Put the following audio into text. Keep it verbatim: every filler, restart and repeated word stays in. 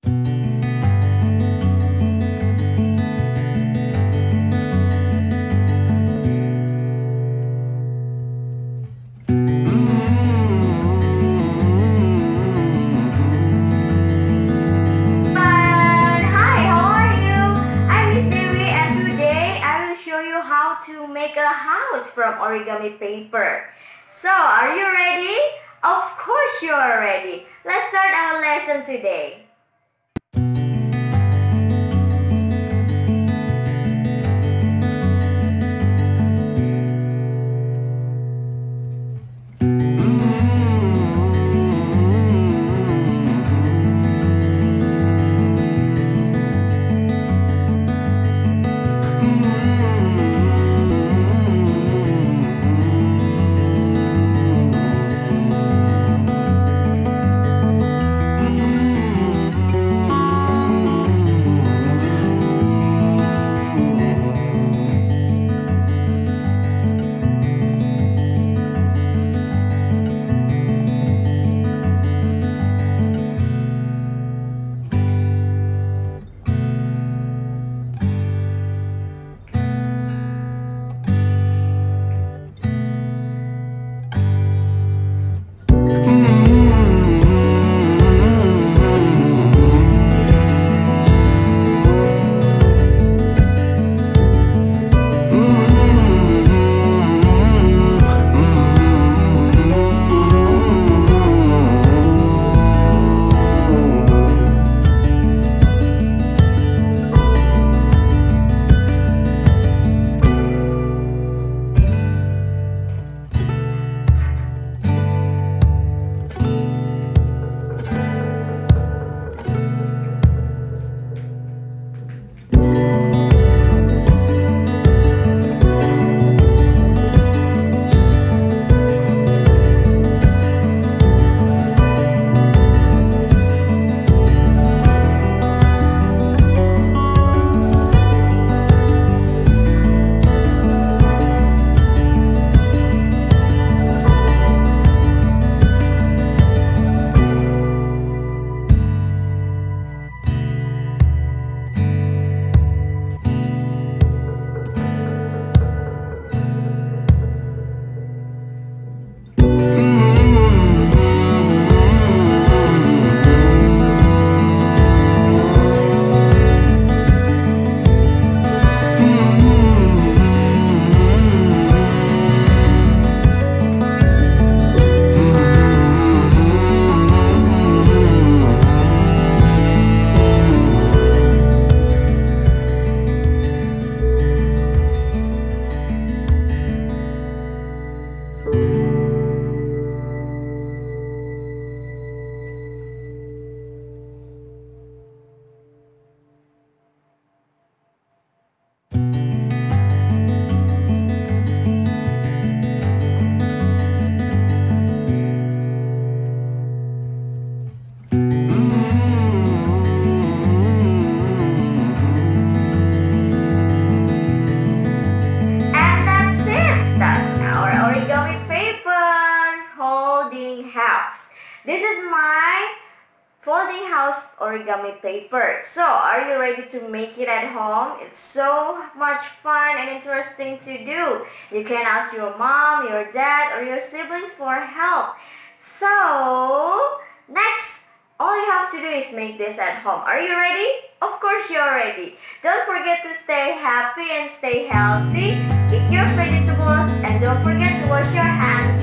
To make a house from origami paper. So, are you ready? Of course you are ready. Let's start our lesson today. This is my folding house origami paper. So, are you ready to make it at home? It's so much fun and interesting to do. You can ask your mom, your dad, or your siblings for help. So, next, all you have to do is make this at home. Are you ready? Of course you're ready. Don't forget to stay happy and stay healthy. Eat your vegetables and don't forget to wash your hands